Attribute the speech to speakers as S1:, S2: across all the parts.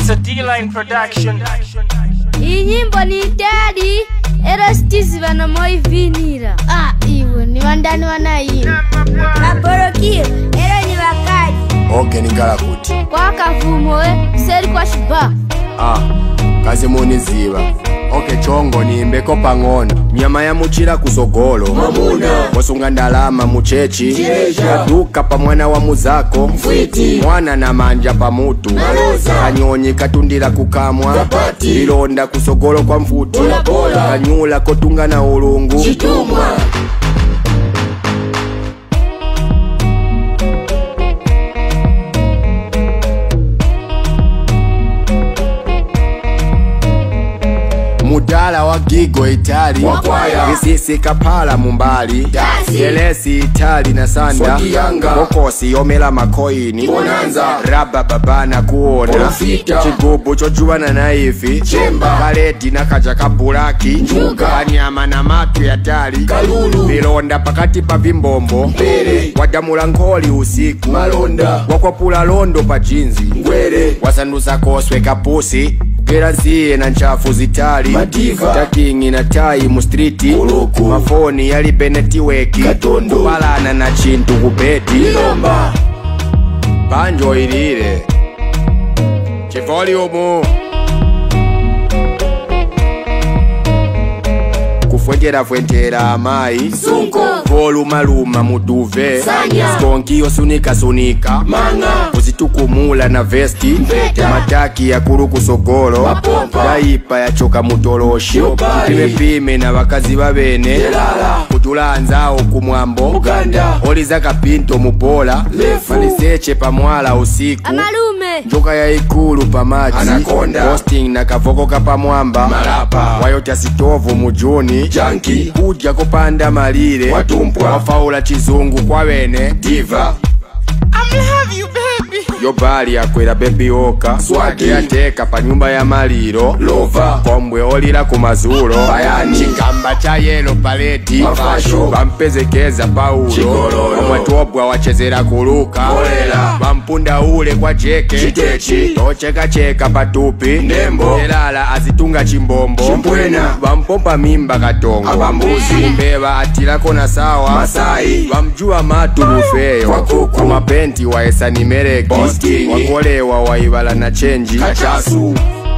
S1: It's a D-Line production.
S2: Iyi nyimbo ni Daddy era stiziva na moivinira. Iwo ni wandani wanaimba. Aporokio era ni wakati.
S3: Okay, ningala kuti
S2: Kwa kavumo seri kwa shiba.
S3: kazi muniziva. Okay, chongo niimbeko pang'ono. Nyama ya muchira kusogolo mamuna wasunga ndalama muchechi duka pa mwana wa muzako mfwiti mwana na manja pa mutu kanyonyi katundira kukamwa ilonda kusogolo kwa mfuti kanyula kotunga na ulungu chitumwa. Mudala wa gigo itali Isisi kapala mumbali Yelesi itali na sanda Kokosi yomela makoini Raba babana kuona Chigubu chojuwana na ifi Kaleti na kajaka bulaki Kanyama na matu ya tali Bilonda pakati pa vimbombo Wadamula nkoli usiku Wakwapula londo pa jinzi Wasandusa koswe kapusi Kera ziye na nchafu zitali Madiva Takingi na tai mu streeti Uluku Mafoni yali benetiweki Katondo Palana na chintu kubeti Lomba Banjo ilire Chivoliumu Fuentera amai Sunko Voluma luma muduve Sanya Skonki sunika Manga Kuzitukumula na vesti Mveta Mataki ya kuru kusogolo Mapompa Daipa ya choka mutoloshi Pime na wakazi wabene Jelala Kutula anzao kumwambo Uganda Oliza kapinto mupola Lefu Maliseche pamwala usiku
S2: Amalume
S3: Njoka ya ikulu pamaji Anakonda Posting na kavoko kapamwamba Malapa Wayota sitovu mujuni Janki Kudya kopanda malire Watumpwa Wafaula chizungu kwa wene Diva
S1: I'm love you baby.
S3: Yo bali yakwera baby oka Swagi Yateka pa nyumba ya maliro Lova Kombwe olira kumazulo Bayani Chikamba cha yelo paleti Mafasho Bampezekeza paulo Chigololo Omwetobwa wachezera kuluka Kolela Bampunda ule kwa jeke Chitechi Tocheka patupi Nembo Elala azitunga chimbombo Chimpwena Bampompa mimba katongo Abambuzi Mbeba atilako na sawa Masai Bamjua matu rufeyo Kwa kuku Mapenti wa esani mereki Wakolewa waibala na chenji Kachasu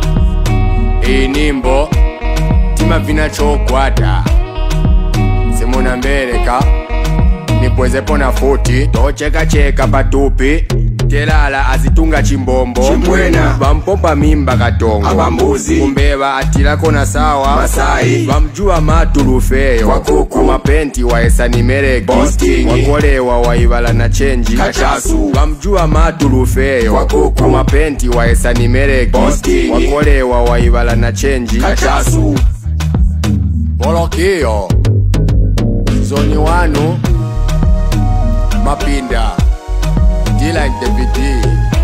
S3: Inimbo Tima vina chokwata Simuna mbeleka Nipwezepo na futi Tocheka patupi Telala azitunga chimbombo Chimpwena Bampompa mimba katongo Abambuzi Kumbeba atilako na sawa Masai Bamjua matu rufeyo Kwa kuku Mapenti wa esani mereki Wakolewa waibala na chenji Kachasu Bamjua matu rufeyo Kwa kuku Mapenti wa esani mereki Wakolewa waibala na chenji Kachasu Polokio Zoni wanu Mapinda D-Line DVD